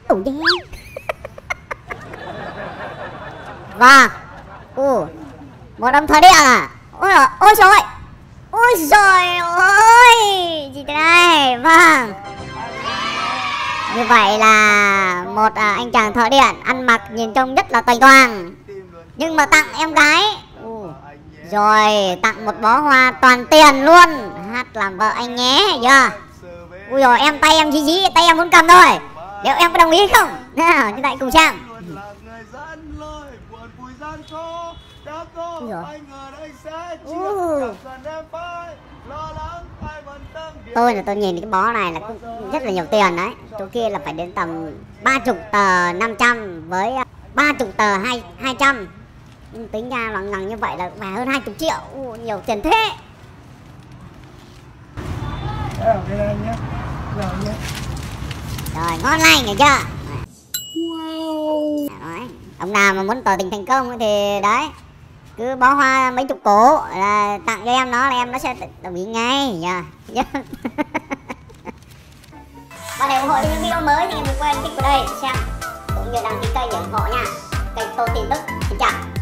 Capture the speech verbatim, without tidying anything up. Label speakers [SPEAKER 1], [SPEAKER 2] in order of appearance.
[SPEAKER 1] Oh yeah. Vâng. Ồ, một ông thợ điện à? Ôi giời, ôi trời ơi. Ôi trời ơi, gì thế này? Vâng. Như vậy là một à, anh chàng thợ điện ăn mặc nhìn trông rất là toành toàng, nhưng mà tặng em gái. Ồ, rồi tặng một bó hoa toàn tiền luôn. Hát làm vợ anh nhé. Yeah. Ui rồi em tay em dí dí, tay em muốn cầm thôi. Liệu em có đồng ý không? Nào, như vậy cùng xem. Uh. Tôi là tôi nhìn cái bó này là cũng rất là nhiều tiền đấy. Chỗ kia là phải đến tầm ba chục tờ năm trăm với ba chục tờ hai hai trăm. Nhưng tính ra lần lần như vậy là phải hơn hai chục triệu. Uh, nhiều tiền thế. Rồi ngon lành rồi chưa? Wow. Đấy. Ông nào mà muốn tỏ tình thành công thì đấy, cứ bó hoa mấy chục cổ là tặng cho em nó là em nó sẽ đồng ý ngay. Yeah. Yeah. Và để ủng hộ những video mới thì đừng quên click vào đây xem cũng như đăng ký kênh để ủng hộ nha. Kênh Tô Tin Tức. Xin chào.